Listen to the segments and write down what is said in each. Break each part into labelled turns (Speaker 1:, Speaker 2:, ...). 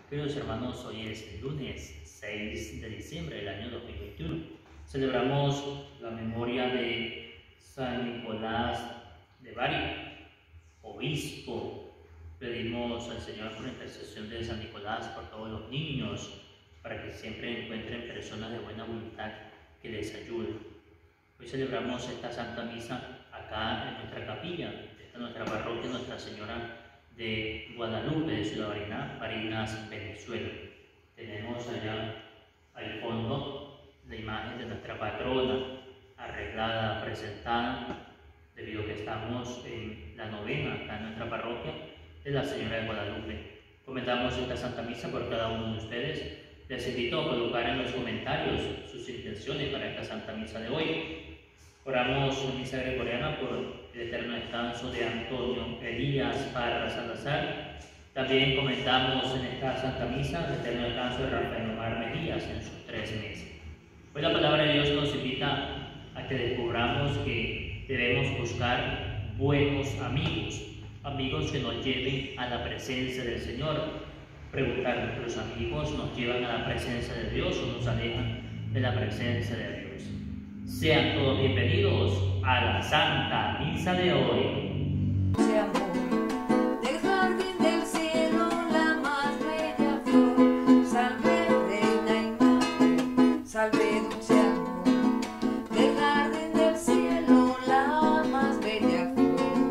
Speaker 1: Queridos hermanos, hoy es el lunes 6 de diciembre del año 2021. Celebramos la memoria de San Nicolás de Bari, obispo. Pedimos al Señor por intercesión de San Nicolás por todos los niños, para que siempre encuentren personas de buena voluntad que les ayuden. Hoy celebramos esta Santa Misa acá en nuestra capilla, esta nuestra parroquia, Nuestra Señora de Guadalupe, de Ciudad Barinas, Venezuela. Tenemos allá al fondo la imagen de nuestra patrona, arreglada, presentada, debido a que estamos en la novena acá en nuestra parroquia de la Señora de Guadalupe. Comentamos esta Santa Misa por cada uno de ustedes. Les invito a colocar en los comentarios sus intenciones para esta Santa Misa de hoy. Oramos en misa gregoriana por el eterno descanso de Antonio Elías Parra Salazar. También comentamos en esta Santa Misa el eterno descanso de Rafael Omar Mejías en sus 3 meses. Hoy la palabra de Dios nos invita a que descubramos que debemos buscar buenos amigos, amigos que nos lleven a la presencia del Señor. Preguntar, ¿nuestros amigos nos llevan a la presencia de Dios o nos alejan de la presencia de Dios? Sean todos bienvenidos a la Santa Misa de hoy.
Speaker 2: Del jardín del cielo la más bella flor, salve reina y madre, salve dulce amor. Del jardín del cielo la más bella flor.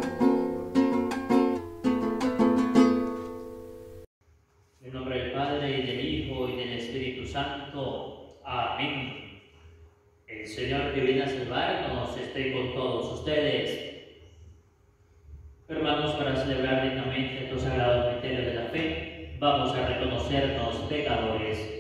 Speaker 1: En nombre del Padre, y del Hijo, y del Espíritu Santo. Amén. El Señor que viene a salvarnos esté con todos ustedes. Hermanos, para celebrar dignamente estos sagrados misterios de la fe, vamos a reconocernos pecadores.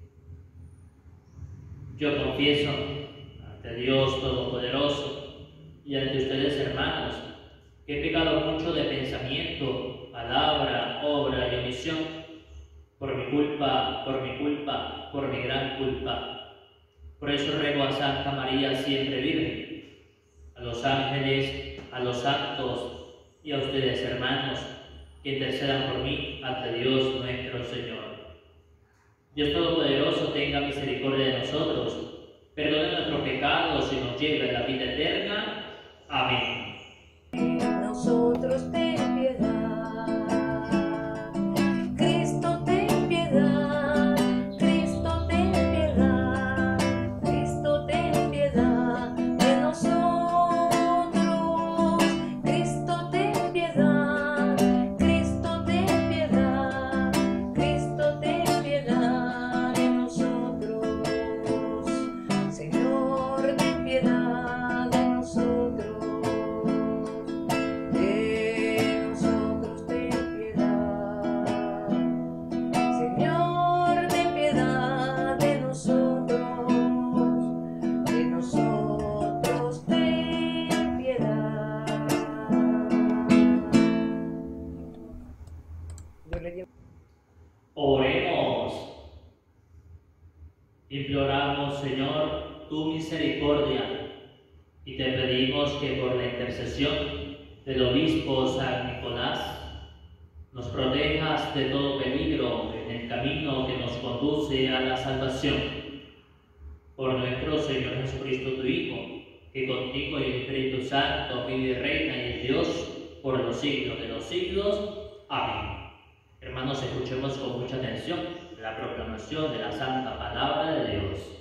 Speaker 1: Yo confieso ante Dios Todopoderoso y ante ustedes, hermanos, que he pecado mucho de pensamiento, palabra, obra y omisión, por mi culpa, por mi gran culpa. Por eso ruego a Santa María siempre Virgen, a los ángeles, a los santos y a ustedes, hermanos, que intercedan por mí ante Dios nuestro Señor. Dios Todopoderoso tenga misericordia de nosotros, perdone nuestros pecados y nos lleve a la vida eterna. Amén.
Speaker 2: Nosotros ten piedad. Cristo ten piedad. Cristo ten piedad. Cristo ten piedad de nosotros. Cristo ten piedad. Cristo ten piedad. Cristo ten piedad de nosotros. Señor, ten piedad de nosotros.
Speaker 1: Oremos. Imploramos, Señor, tu misericordia y te pedimos que por la intercesión del obispo San Nicolás nos protejas de todo peligro en el camino que nos conduce a la salvación. Por nuestro Señor Jesucristo, tu Hijo, que contigo y el Espíritu Santo vive y reina y es Dios por los siglos de los siglos. Amén. Hermanos, escuchemos con mucha atención la proclamación de la Santa Palabra de Dios.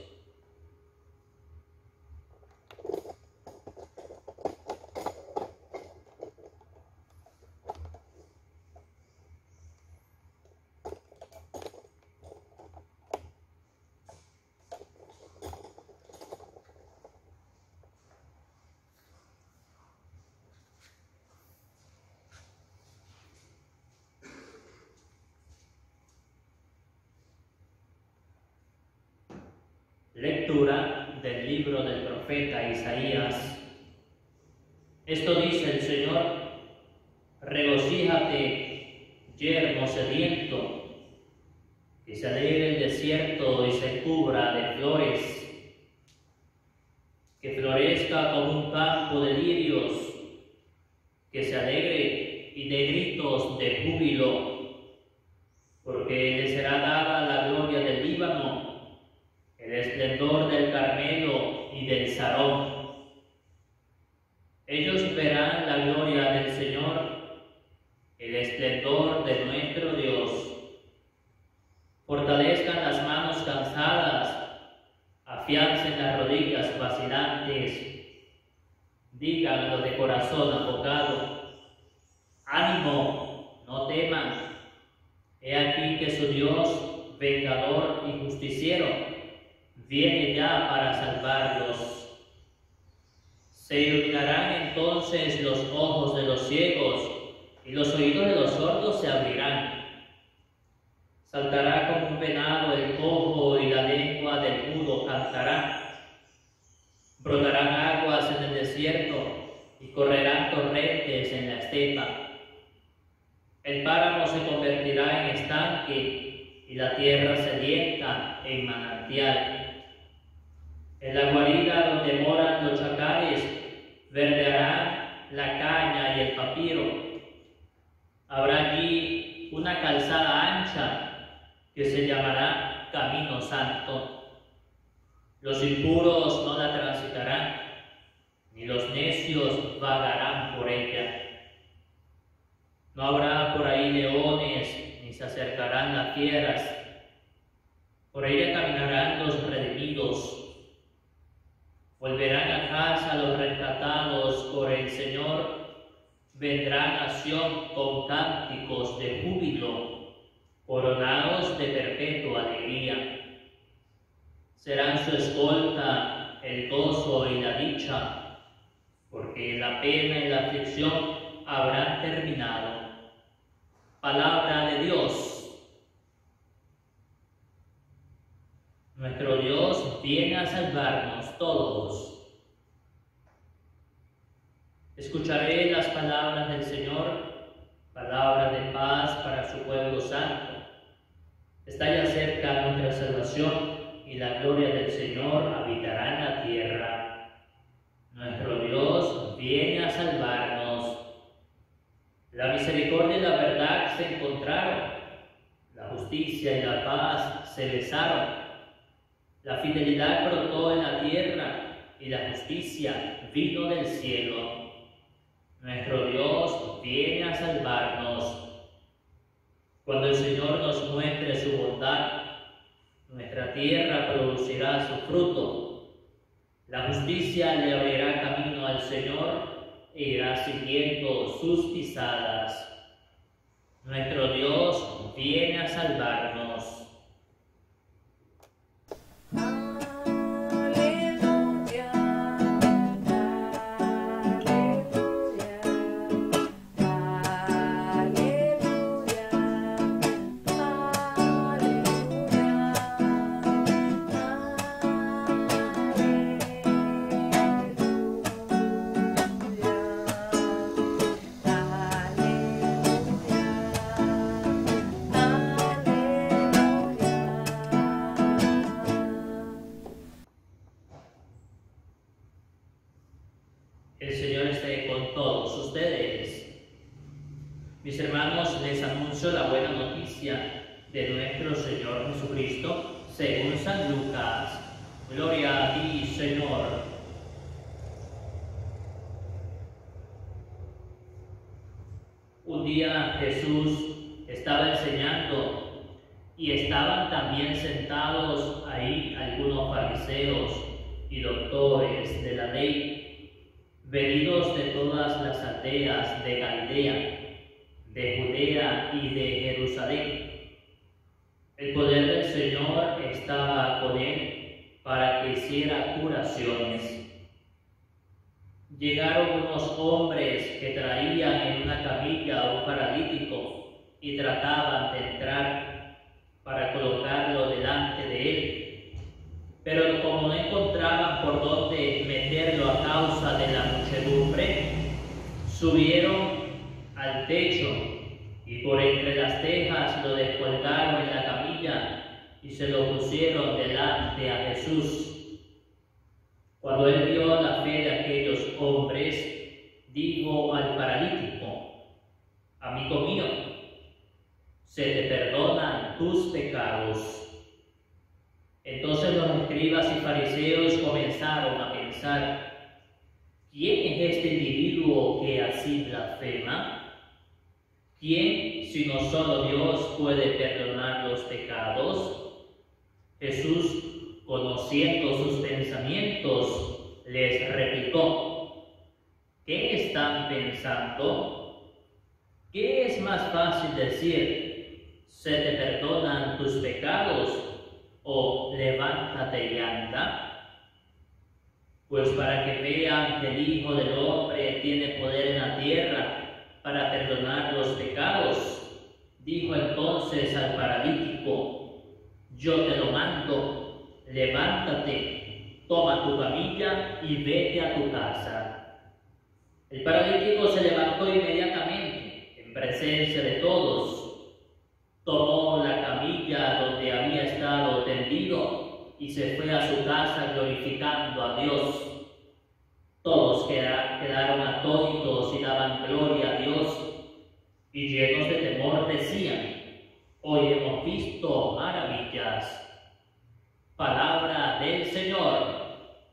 Speaker 1: Lectura del libro del profeta Isaías. Esto dice el Señor: regocíjate, yermo sediento, que se alegre el desierto y se cubra de flores, que florezca como un campo de lirios, que se alegre y de gritos de júbilo, porque le será esplendor del Carmelo y del Sarón. Ellos verán la gloria del Señor, el esplendor de nuestro Dios. Fortalezcan las manos cansadas, afiancen las rodillas vacilantes, digan los de corazón apocado: ánimo, no teman, he aquí que su Dios, vengador y justiciero, viene ya para salvarlos. Se iluminarán entonces los ojos de los ciegos y los oídos de los sordos se abrirán. Saltará como un venado el cojo y la lengua del mudo cantará. Brotarán aguas en el desierto y correrán torrentes en la estepa. El páramo se convertirá en estanque y la tierra sedienta en manantial. En la guarida donde moran los chacales verdearán la caña y el papiro. Habrá allí una calzada ancha que se llamará Camino Santo. Los impuros no la transitarán, ni los necios vagarán por ella. No habrá por ahí leones, ni se acercarán las fieras. Por ella caminarán los redimidos. Volverán a casa los rescatados por el Señor. Vendrán a Sión con cánticos de júbilo, coronados de perpetua alegría. Serán su escolta el gozo y la dicha, porque la pena y la aflicción habrán terminado. Palabra de Dios. Nuestro Dios viene a salvarnos todos. Escucharé las palabras del Señor, palabras de paz para su pueblo santo. Está ya cerca nuestra salvación y la gloria del Señor habitará en la tierra. Nuestro Dios viene a salvarnos. La misericordia y la verdad se encontraron, la justicia y la paz se besaron. La fidelidad brotó en la tierra y la justicia vino del cielo. Nuestro Dios viene a salvarnos. Cuando el Señor nos muestre su bondad, nuestra tierra producirá su fruto. La justicia le abrirá camino al Señor e irá siguiendo sus pisadas. Nuestro Dios viene a salvarnos. El Señor esté con todos ustedes. Mis hermanos, les anuncio la buena noticia de nuestro Señor Jesucristo según San Lucas. Gloria a ti, Señor. Un día Jesús estaba enseñando y estaban también sentados ahí algunos fariseos y doctores de la ley, venidos de todas las aldeas de Galilea, de Judea y de Jerusalén. El poder del Señor estaba con él para que hiciera curaciones. Llegaron unos hombres que traían en una camilla a un paralítico y trataban de entrar para colocarlo delante de él. Pero como no encontraban por dónde meterlo a causa de la muchedumbre, subieron al techo y por entre las tejas lo descolgaron en la camilla y se lo pusieron delante a Jesús. Cuando él vio la fe de aquellos hombres, dijo al paralítico: amigo mío, se te perdonan tus pecados. Entonces los escribas y fariseos comenzaron a pensar: ¿quién es este individuo que así blasfema? ¿Quién, sino solo Dios, puede perdonar los pecados? Jesús, conociendo sus pensamientos, les replicó: ¿qué están pensando? ¿Qué es más fácil decir: se te perdonan tus pecados, o levántate y anda? Pues para que vean que el Hijo del Hombre tiene poder en la tierra para perdonar los pecados, dijo entonces al paralítico: yo te lo mando, levántate, toma tu camilla y vete a tu casa. El paralítico se levantó inmediatamente, en presencia de todos. Tomó la camilla donde había estado tendido y se fue a su casa glorificando a Dios. Todos quedaron atónitos y daban gloria a Dios, y llenos de temor decían: hoy hemos visto maravillas. Palabra del Señor.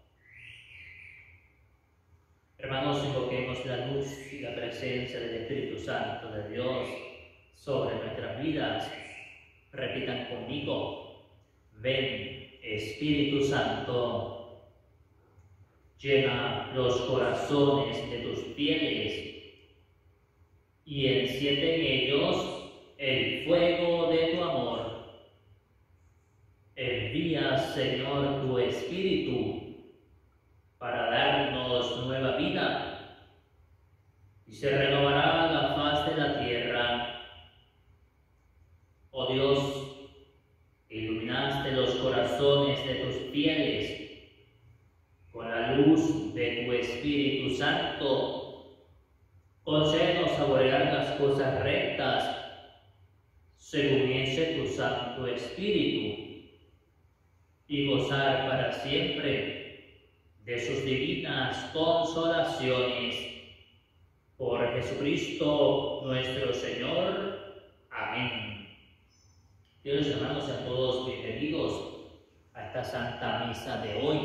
Speaker 1: Hermanos, invoquemos la luz y la presencia del Espíritu Santo de Dios sobre nuestras vidas. Repitan conmigo: ven, Espíritu Santo, llena los corazones de tus fieles y enciende en ellos el fuego de tu amor. Envía, Señor, tu Espíritu para darnos nueva vida, y se renovará la faz de la tierra. Oh Dios, iluminaste los corazones de tus fieles con la luz de tu Espíritu Santo. Concédenos saborear las cosas rectas según ese tu Santo Espíritu, y gozar para siempre de sus divinas consolaciones. Por Jesucristo nuestro Señor. Amén. Queridos hermanos, a todos bienvenidos a esta Santa Misa de hoy,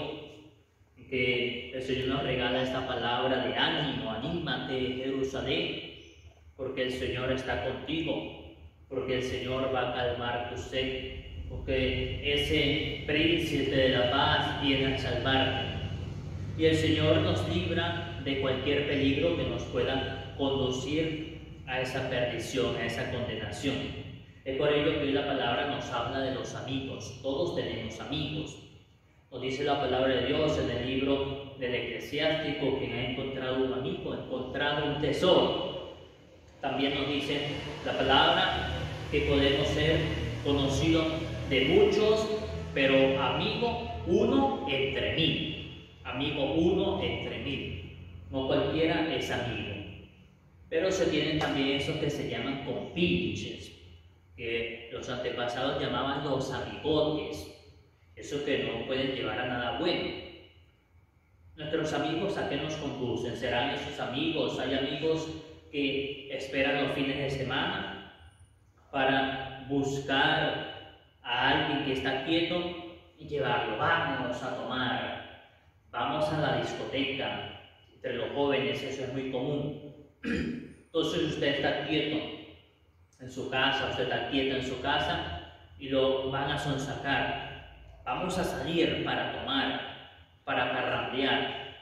Speaker 1: que el Señor nos regala esta palabra de ánimo. Anímate, Jerusalén, porque el Señor está contigo, porque el Señor va a calmar tu sed, porque ese príncipe de la paz viene a salvarte. Y el Señor nos libra de cualquier peligro que nos pueda conducir a esa perdición, a esa condenación. Es por ello que hoy la palabra nos habla de los amigos. Todos tenemos amigos. Nos dice la palabra de Dios en el libro del Eclesiástico: quien ha encontrado un amigo ha encontrado un tesoro. También nos dice la palabra que podemos ser conocidos de muchos, pero amigo uno entre mil. Amigo uno entre mil. No cualquiera es amigo. Pero se tienen también esos que se llaman compinches, que los antepasados llamaban los amigotes. Esos que no pueden llevar a nada bueno. Nuestros amigos, ¿a qué nos conducen? ¿Serán esos amigos? Hay amigos que esperan los fines de semana para buscar a alguien que está quieto y llevarlo. Vamos a tomar, vamos a la discoteca. Entre los jóvenes eso es muy común. Entonces usted está quieto en su casa, usted está quieta en su casa y lo van a sonsacar. Vamos a salir para tomar, para parrandear.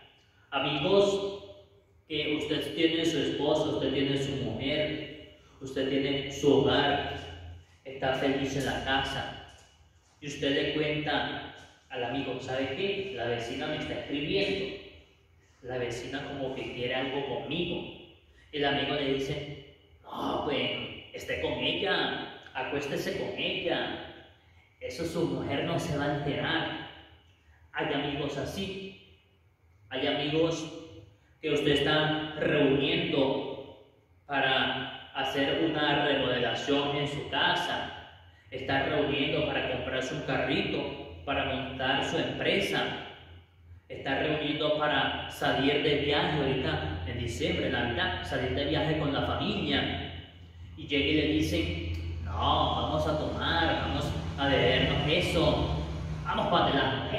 Speaker 1: Amigos que usted tiene su esposo, usted tiene su mujer, usted tiene su hogar, está feliz en la casa, y usted le cuenta al amigo: ¿sabe qué? La vecina me está escribiendo, la vecina como que quiere algo conmigo. El amigo le dice: no, pues esté con ella, acuéstese con ella, eso su mujer no se va a enterar. Hay amigos así. Hay amigos que usted está reuniendo para hacer una remodelación en su casa, está reuniendo para comprarse un carrito, para montar su empresa, está reuniendo para salir de viaje ahorita en diciembre, Navidad, salir de viaje con la familia. Y llega y le dicen: no, vamos a tomar, vamos a bebernos eso. vamos para adelante,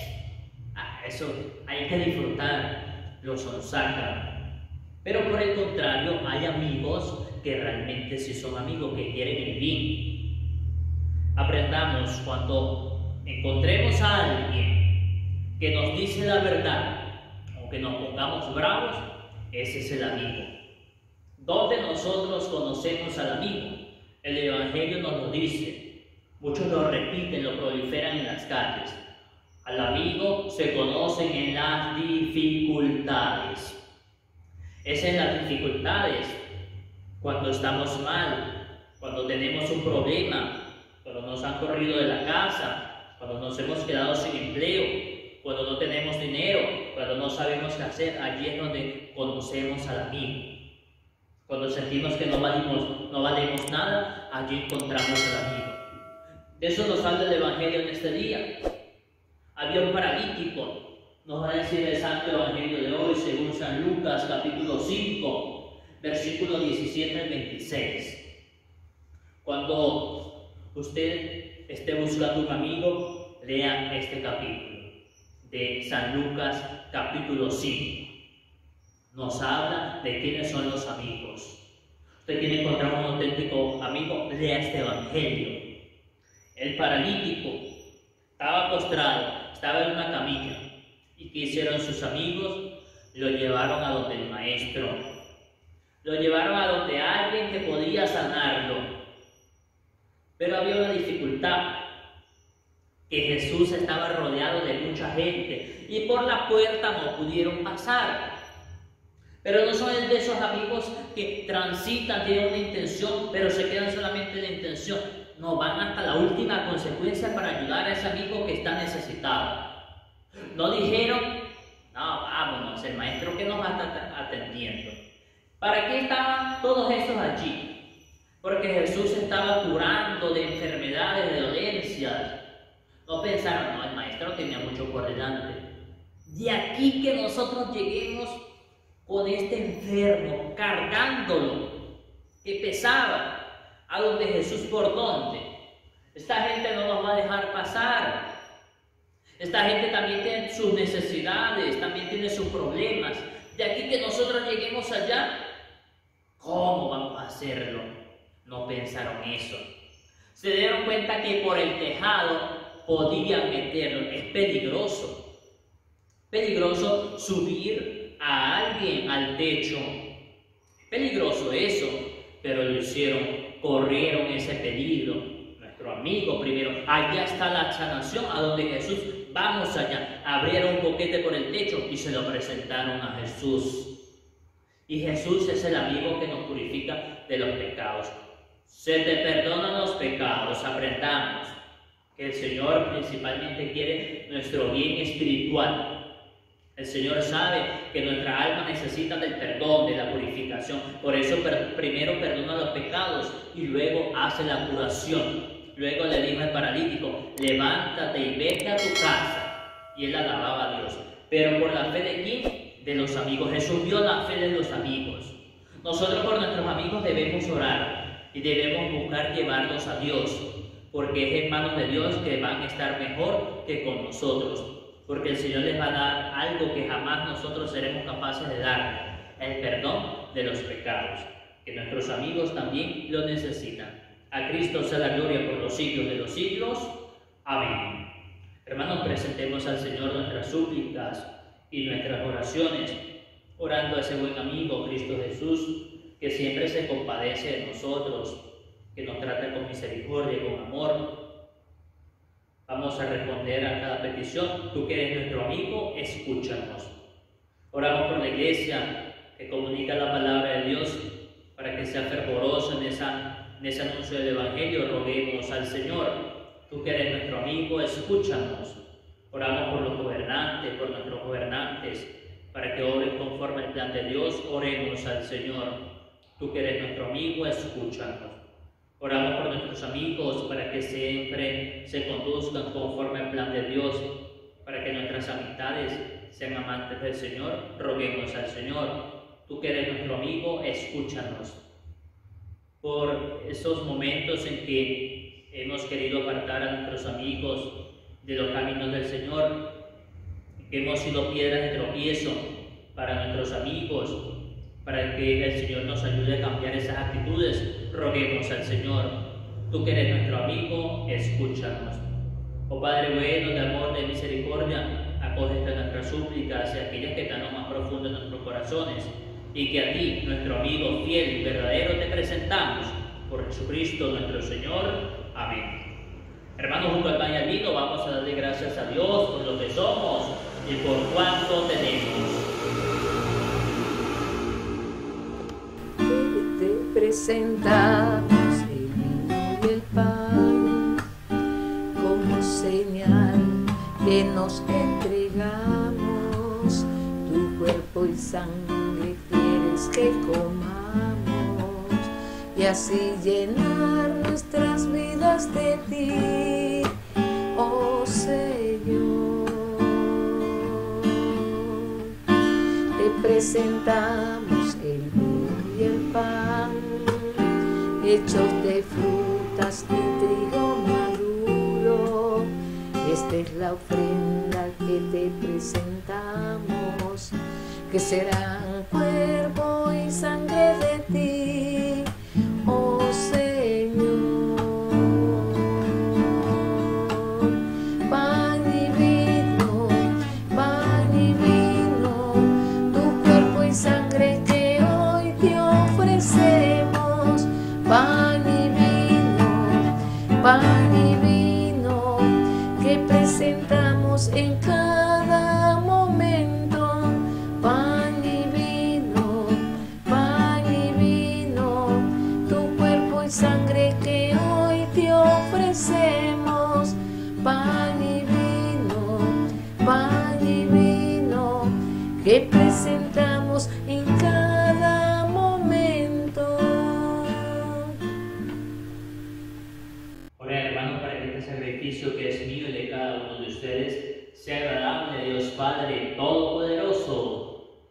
Speaker 1: eso hay que disfrutar, lo sonsacan. Pero por el contrario, hay amigos que realmente sí son amigos, que quieren el bien. Aprendamos, cuando encontremos a alguien que nos dice la verdad, aunque nos pongamos bravos, ese es el amigo. ¿Dónde nosotros conocemos al amigo? El Evangelio nos lo dice, muchos lo repiten, lo proliferan en las calles. Al amigo se conocen en las dificultades. Es en las dificultades, cuando estamos mal, cuando tenemos un problema, cuando nos han corrido de la casa, cuando nos hemos quedado sin empleo, cuando no tenemos dinero, cuando no sabemos qué hacer. Allí es donde conocemos al amigo. Cuando sentimos que no valemos nada, allí encontramos al amigo. De eso nos habla el Evangelio en este día. Había un paralítico, nos va a decir el Santo Evangelio de hoy, según San Lucas, capítulo 5, versículo 17 al 26. Cuando usted esté buscando un amigo, lea este capítulo de San Lucas, capítulo 5. Nos habla de quiénes son los amigos. Usted quiere encontrar un auténtico amigo, lea este Evangelio. El paralítico estaba postrado, estaba en una camilla. ¿Y qué hicieron sus amigos? Lo llevaron a donde el maestro. Lo llevaron a donde alguien que podía sanarlo. Pero había una dificultad, que Jesús estaba rodeado de mucha gente y por la puerta no pudieron pasar. Pero no son de esos amigos que transitan, tienen una intención, pero se quedan solamente en la intención. No, van hasta la última consecuencia para ayudar a ese amigo que está necesitado. No dijeron, no, vámonos, el maestro que nos va a estar atendiendo. ¿Para qué estaban todos esos allí? Porque Jesús estaba curando de enfermedades, de dolencias. No pensaron, no, el maestro tenía mucho por delante. De aquí que nosotros lleguemos con este enfermo, cargándolo, que pesaba, a donde Jesús, ¿por dónde? Esta gente no nos va a dejar pasar. Esta gente también tiene sus necesidades, también tiene sus problemas. De aquí que nosotros lleguemos allá, ¿cómo vamos a hacerlo? No pensaron eso. Se dieron cuenta que por el tejado podían meterlo. Es peligroso. Peligroso subir a alguien al techo. Peligroso eso, pero lo hicieron. Corrieron ese peligro. Nuestro amigo primero, allá está la sanación, a donde Jesús, vamos allá. Abrieron un boquete por el techo y se lo presentaron a Jesús. Y Jesús es el amigo que nos purifica de los pecados. Se te perdonan los pecados, aprendamos que el Señor principalmente quiere nuestro bien espiritual. El Señor sabe que nuestra alma necesita del perdón, de la purificación. Por eso primero perdona los pecados y luego hace la curación. Luego le dijo al paralítico, levántate y vete a tu casa. Y él alababa a Dios. Pero por la fe de quién? De los amigos. Jesús vio la fe de los amigos. Nosotros por nuestros amigos debemos orar y debemos buscar llevarlos a Dios. Porque es en manos de Dios que van a estar mejor que con nosotros. Porque el Señor les va a dar algo que jamás nosotros seremos capaces de dar, el perdón de los pecados, que nuestros amigos también lo necesitan. A Cristo sea la gloria por los siglos de los siglos. Amén. Hermanos, presentemos al Señor nuestras súplicas y nuestras oraciones, orando a ese buen amigo, Cristo Jesús, que siempre se compadece de nosotros, que nos trata con misericordia y con amor. Vamos a responder a cada petición. Tú que eres nuestro amigo, escúchanos. Oramos por la iglesia que comunica la palabra de Dios para que sea fervorosa en ese anuncio del Evangelio. Roguemos al Señor. Tú que eres nuestro amigo, escúchanos. Oramos por los gobernantes, por nuestros gobernantes, para que obren conforme al plan de Dios. Oremos al Señor. Tú que eres nuestro amigo, escúchanos. Oramos por nuestros amigos para que siempre se conduzcan conforme al plan de Dios, para que nuestras amistades sean amantes del Señor. Roguemos al Señor. Tú que eres nuestro amigo, escúchanos. Por esos momentos en que hemos querido apartar a nuestros amigos de los caminos del Señor, que hemos sido piedras de tropiezo para nuestros amigos, para que el Señor nos ayude a cambiar esas actitudes. Roguemos al Señor. Tú que eres nuestro amigo, escúchanos. Oh Padre bueno, de amor, de misericordia, acoge estas nuestras súplicas y aquellas que están más profundo en nuestros corazones, y que a ti, nuestro amigo fiel y verdadero, te presentamos por Jesucristo nuestro Señor. Amén. Hermanos, junto al pan y al vino, vamos a darle gracias a Dios por lo que somos y por cuánto tenemos.
Speaker 2: Te presentamos el vino y el pan como señal que nos entregamos. Tu cuerpo y sangre quieres que comamos y así llenar nuestras vidas de ti, oh Señor. Te presentamos el vino y el pan, hechos de frutas y trigo maduro. Esta es la ofrenda que te presentamos, que serán cuerpo y sangre de ti, oh Señor. Pan y vino, tu cuerpo y sangre que hoy te ofrecemos. Pan y vino, que presentamos en cada momento. Pan y vino, tu cuerpo y sangre que hoy te ofrecemos. Pan y vino, que presentamos en cada momento.
Speaker 1: Ora, hermanos, para que este sacrificio que es mío y de cada uno de ustedes sea agradable a Dios Padre Todopoderoso.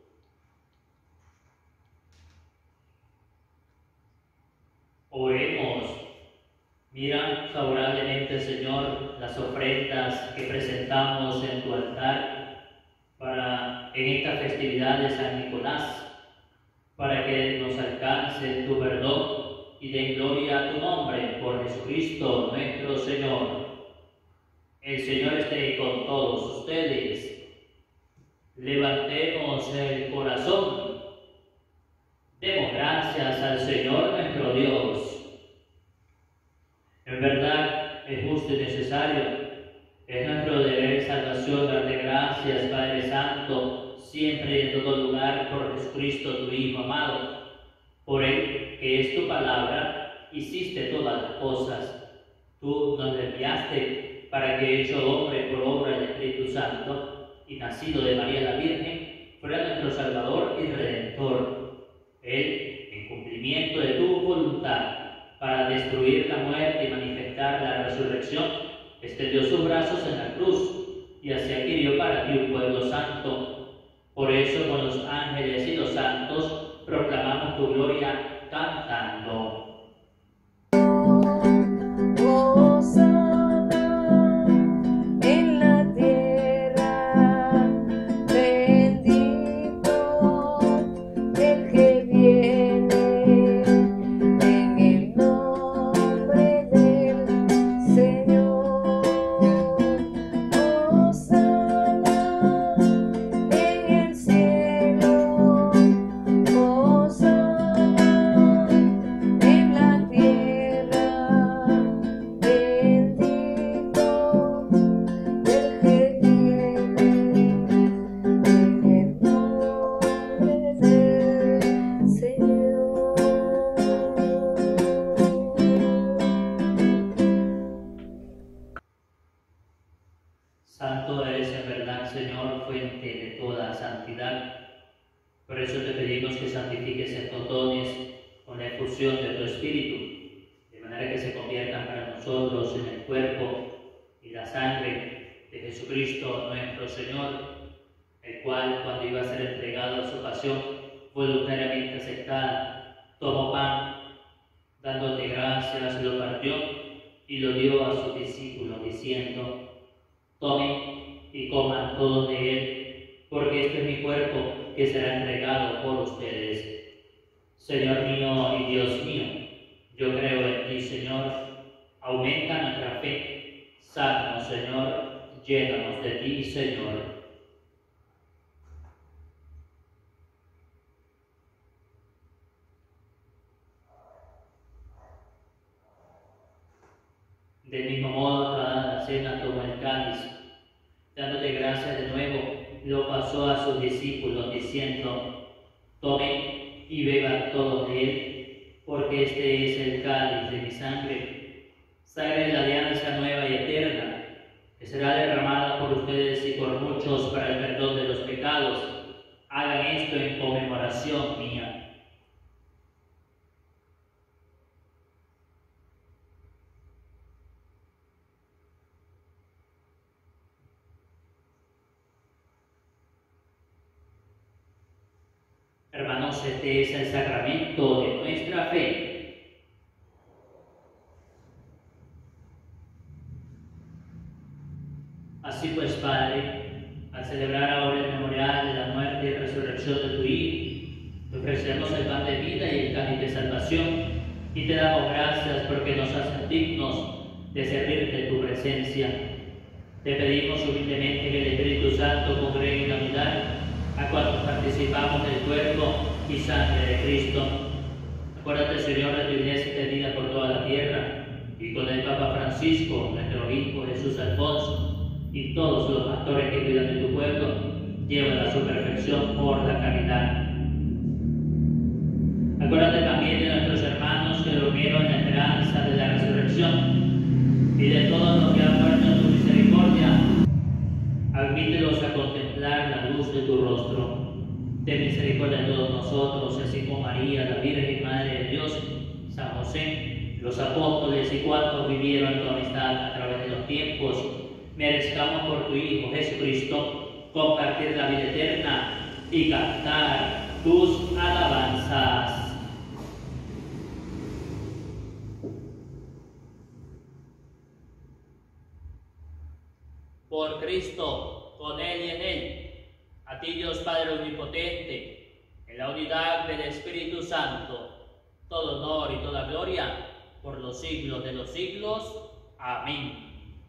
Speaker 1: Oremos. Mira favorablemente, Señor, las ofrendas que presentamos en tu altar en esta festividad de San Nicolás, para que nos alcance tu perdón y den gloria a tu nombre por Jesucristo nuestro Señor. El Señor esté con todos ustedes. Levantemos el corazón. Demos gracias al Señor nuestro Dios. En verdad es justo y necesario, es nuestro deber y salvación darte gracias, Padre Santo, siempre y en todo lugar, por Jesucristo tu Hijo amado. Por Él, que es tu palabra, hiciste todas las cosas. Tú nos enviaste para que, hecho hombre por obra del Espíritu Santo y nacido de María la Virgen, fuera nuestro Salvador y Redentor. Él, en cumplimiento de tu voluntad, para destruir la muerte y manifestar la resurrección, extendió sus brazos en la cruz y así adquirió para ti un pueblo santo. Por eso, con los ángeles y los santos, proclamamos tu gloria cantando. Santo eres en verdad, Señor, fuente de toda santidad. Por eso te pedimos que santifiques estos dones con la efusión de tu Espíritu, de manera que se conviertan para nosotros en el cuerpo y la sangre de Jesucristo nuestro Señor, el cual, cuando iba a ser entregado a su pasión voluntariamente aceptada, tomó pan, dándote gracias, lo partió y lo dio a sus discípulos, diciendo: Tomen y coman todos de él, porque este es mi cuerpo que será entregado por ustedes. Señor mío y Dios mío, yo creo en ti, Señor, aumenta nuestra fe. Sálvanos, Señor, llénanos de ti, Señor. Del mismo modo, cada cena tomó el cáliz, dándote gracias de nuevo, lo pasó a sus discípulos, diciendo: tomen y beban todos de él, porque este es el cáliz de mi sangre, sangre de la alianza nueva y eterna, que será derramada por ustedes y por muchos para el perdón de los pecados. Hagan esto en conmemoración mía. Hermanos, este es el sacramento de nuestra fe. Así pues, Padre, al celebrar ahora el memorial de la muerte y resurrección de tu Hijo, te ofrecemos el pan de vida y el cáliz de salvación, y te damos gracias porque nos haces dignos de servirte en tu presencia. Te pedimos humildemente que el Espíritu Santo congregue en la unidad a cuantos participamos del cuerpo y sangre de Cristo. Acuérdate, Señor, de tu iglesia extendida por toda la tierra, y con el Papa Francisco, nuestro obispo Jesús Alfonso, y todos los pastores que cuidan de tu pueblo, llévala a su perfección por la caridad. Acuérdate también de nuestros hermanos que durmieron en la esperanza de la resurrección, y de todos los que han muerto en tu misericordia. Admítelos a contemplar la luz de tu rostro. Ten misericordia de todos nosotros, así como María, la Virgen Madre de Dios, San José, los apóstoles y cuantos vivieron tu amistad a través de los tiempos. Merezcamos por tu Hijo Jesucristo compartir la vida eterna y cantar tus alabanzas. Por Cristo, con Él y en Él, a ti Dios Padre Omnipotente, en la unidad del Espíritu Santo, todo honor y toda gloria por los siglos de los siglos. Amén.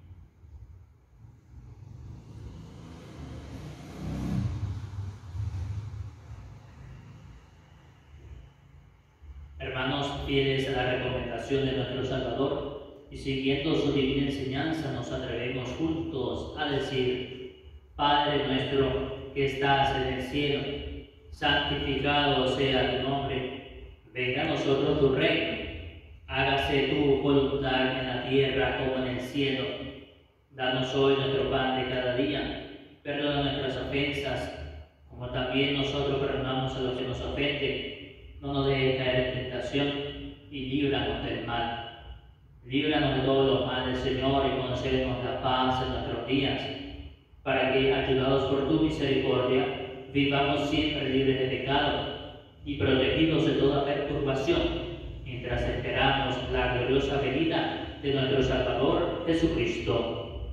Speaker 1: Hermanos, fieles a la recomendación de nuestro Salvador, y siguiendo su divina enseñanza, nos atrevemos juntos a decir: Padre nuestro que estás en el cielo, santificado sea tu nombre. Venga a nosotros tu reino. Hágase tu voluntad en la tierra como en el cielo. Danos hoy nuestro pan de cada día. Perdona nuestras ofensas, como también nosotros perdonamos a los que nos ofenden. No nos dejes caer en tentación y líbranos del mal. Líbranos de todos los males, Señor, y concédenos la paz en nuestros días, para que, ayudados por tu misericordia, vivamos siempre libres de pecado y protegidos de toda perturbación, mientras esperamos la gloriosa venida de nuestro Salvador Jesucristo.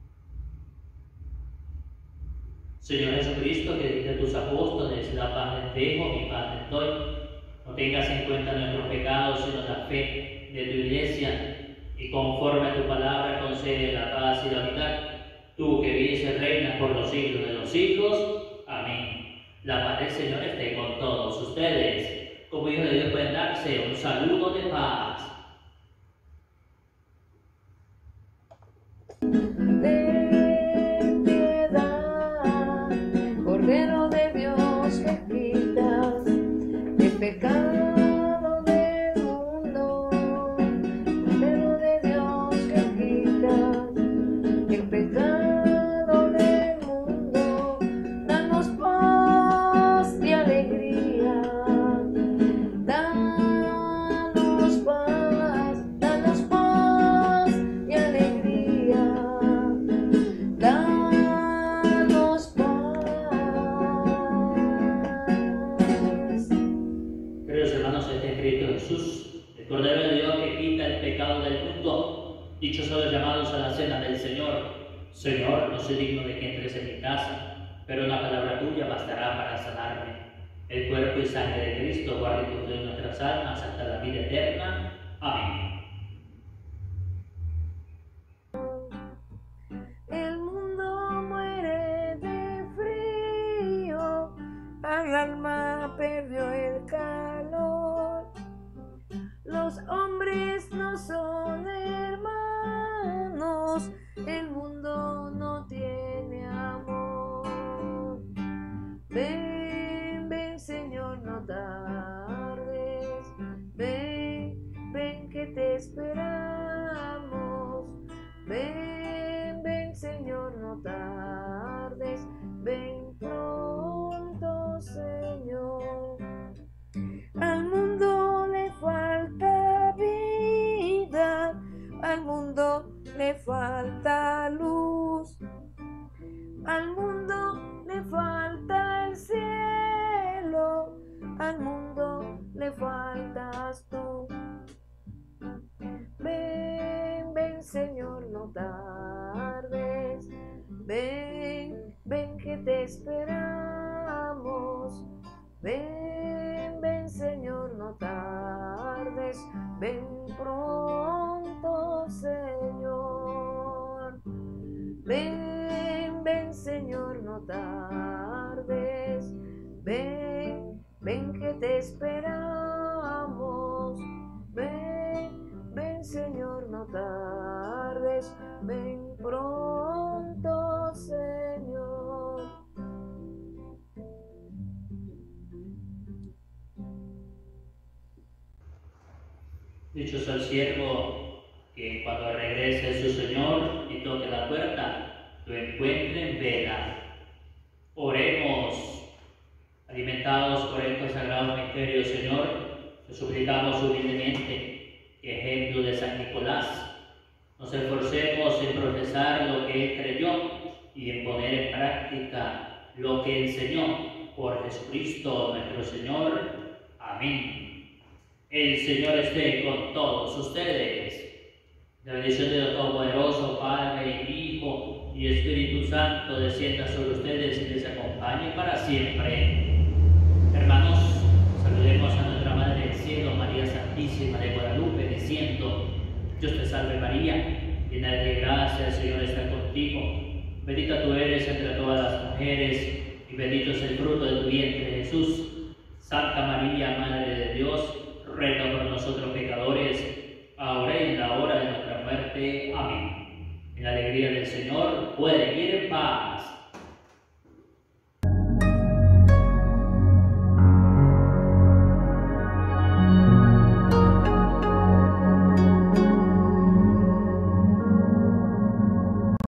Speaker 1: Señor Jesucristo, que dijiste a tus apóstoles: la paz les dejo, mi paz les doy. No tengas en cuenta nuestros pecados, sino la fe de tu iglesia, y conforme a tu palabra concede la paz y la unidad, tú que vives y reinas por los siglos de los siglos. Amén. La paz del Señor esté con todos ustedes. Como hijos de Dios pueden darse un saludo de paz.
Speaker 2: Ten piedad, Cordero de Dios, que quitas el pecado del mundo. Cordero de Dios, que quitas el pecado del mundo. Danos paz y alegría. Danos paz y alegría. Danos paz.
Speaker 1: Queridos hermanos, está escrito: Jesús, el Cordero de Dios que quita el pecado del mundo. Dichosos los llamados a la cena del Señor. Señor, no soy digno de que entres en mi casa, pero una palabra tuya bastará para sanarme. El cuerpo y sangre de Cristo guarde y custodie nuestras almas hasta la vida eterna. Amén.
Speaker 2: El mundo muere de frío, al alma perdió el calor. Los hombres no son hermanos, el mundo no tiene amor. Ven, ven, Señor, no tardes. Ven, ven que te esperamos. Ven, ven, Señor, no tardes. Ven pronto, Señor. Al mundo le falta vida, al mundo le falta luz, al mundo le falta el cielo, al mundo le faltas tú. Ven, ven, Señor, no tardes. Ven, ven que te esperamos. Ven, ven, Señor, no tardes. Ven pronto, Señor. Ven, ven, Señor, no tardes. Ven, ven que te esperamos. Ven, ven, Señor, no tardes. Ven pronto, Señor.
Speaker 1: Dichoso el siervo que cuando regrese su Señor y toque la puerta, lo encuentre en vela. Oremos. Alimentados por estos sagrados misterios, Señor, te suplicamos humildemente que, ejemplo de San Nicolás, nos esforcemos en profesar lo que él creyó y en poner en práctica lo que enseñó. Por Jesucristo nuestro Señor. Amén. El Señor esté con todos ustedes. La bendición de Dios Todopoderoso, Padre, Hijo y Espíritu Santo descienda sobre ustedes y les acompañe para siempre. Hermanos, saludemos a nuestra Madre del Cielo, María Santísima de Guadalupe, diciendo: Dios te salve María, llena de gracia, el Señor está contigo. Bendita tú eres entre todas las mujeres, y bendito es el fruto de tu vientre, Jesús. Santa María, Madre de Dios, ruega por nosotros pecadores, ahora y en la hora de nuestra muerte. Amén. En la alegría del Señor pueden ir en paz.